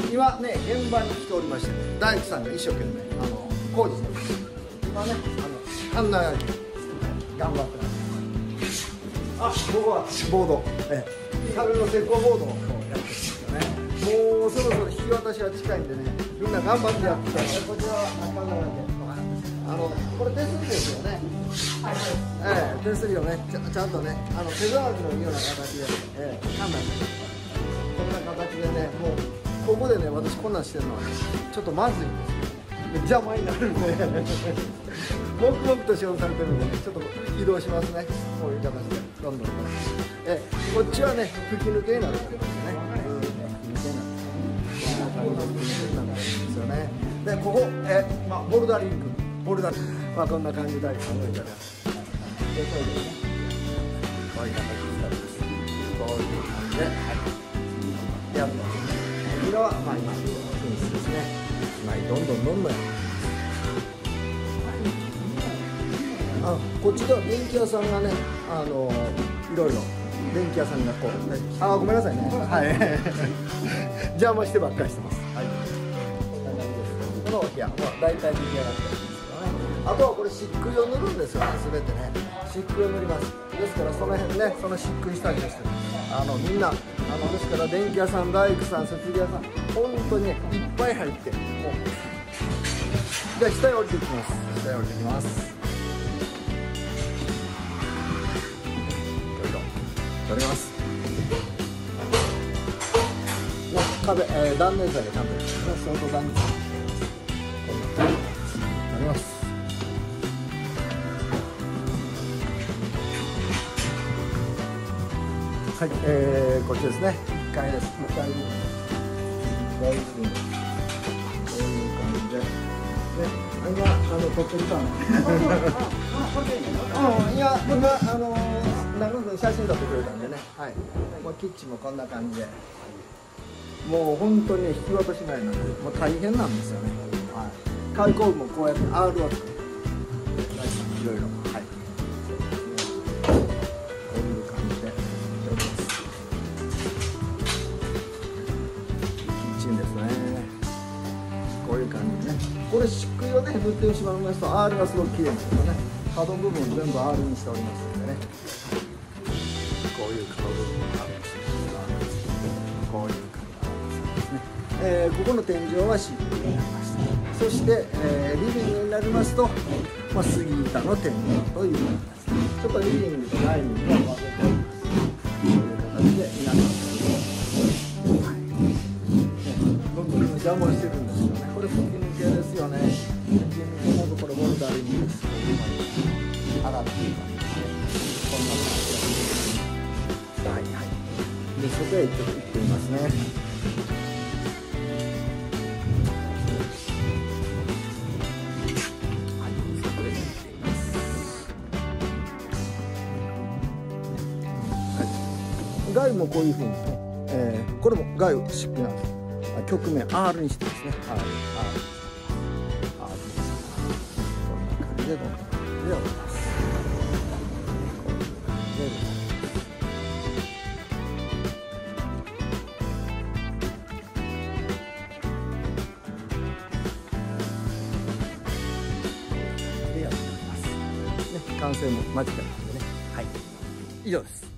今ね現場に来ておりまして、大工さんが一生懸命工事してます。今ねあんな頑張ってます。あ、ここはボード、壁の石膏ボードをやってますよね。もうそろそろ引き渡しが近いんでね、みんな頑張ってやってたら、こちらは中村で。これ手すりですよね。手すりをねちゃんとね手触りのいいような形で、こんな形でね、もうここでね私こんなんしてるのはねちょっとまずいんですよ。邪魔になるんで黙々と仕事されてるんでね、ちょっと移動しますね。こういう形でどんどんこっちはね吹き抜けになるわけですよね。吹き抜けになるんですよね。でここボルダリング。こんな感じで大工さんがいたら、こういう形になります。こういう感じで、やってます。こちらは今フィニッシュですね。どんどんやってます。こっちでは電気屋さんがね、いろいろ電気屋さんがこう、ごめんなさいね。邪魔してばっかりしてます。こんな感じです。このお部屋も大体出来上がってます。あとはこれ漆喰を塗るんですよね、すべてね。漆喰を塗ります。ですからその辺ね、その漆喰下地です。みんなですから電気屋さん、大工さん、設備屋さん、本当にねいっぱい入って、もうじゃあ下へ降りていきます。下へ降りていきます。取ります。壁、断熱材がちゃんと相当断熱材こんな感じになります。はい、こっちですね。1階です。1階部分。こういう感じで。今撮ってるかな。いや、今中野君写真撮ってくれたんでね。はい。キッチンもこんな感じで。もう本当に引き渡しないので、もう大変なんですよね。はい。開口部もこうやって R を作って。いろいろ。はい。こういう感じでね。これ漆喰をね塗ってしまいますと R がすごく綺麗ですよね。角部分全部 R にしておりますのでね。こういう角部分があるんですね。こういう感じですね。ここの天井は漆喰になりました。そして、リビングになりますと、杉板の天井という形です。ちょっとリビングとダイニングを分けております。こういう形で皆さん邪魔してるんですよね。これ吹き抜けですよね。吹き抜けのところボルダリングです。上がっていく感じですね。こんな感じで。で、そこへちょっと行ってみますね。はい、そこへ行ってみます。はい。ガイもこういう風にね、これもガイ漆喰なんです。曲面 R にしてですね。R にしてこんな感じでやります。でやっております。完成も間近なんでね。はい。以上です。